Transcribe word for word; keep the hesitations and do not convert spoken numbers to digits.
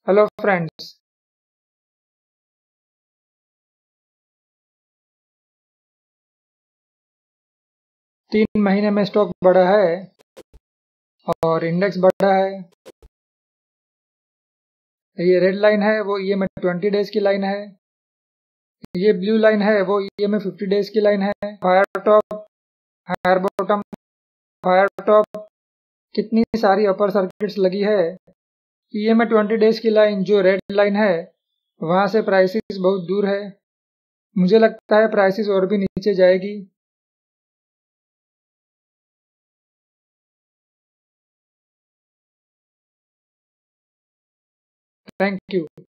Hello friends. तीन महीने में स्टॉक बढ़ा है और इंडेक्स बढ़ा है। ये रेड लाइन है वो ईएमए ट्वेंटी डेज की लाइन है। ये ब्लू लाइन है वो ईएमए फिफ्टी डेज की लाइन है। Fire top, fire bottom, fire top, कितनी सारी अपर सर्किट्स लगी है। ईएमए ट्वेंटी डेज की लाइन जो रेड लाइन है वहां से प्राइसेस बहुत दूर है। मुझे लगता है प्राइसेस और भी नीचे जाएगी। Thank you.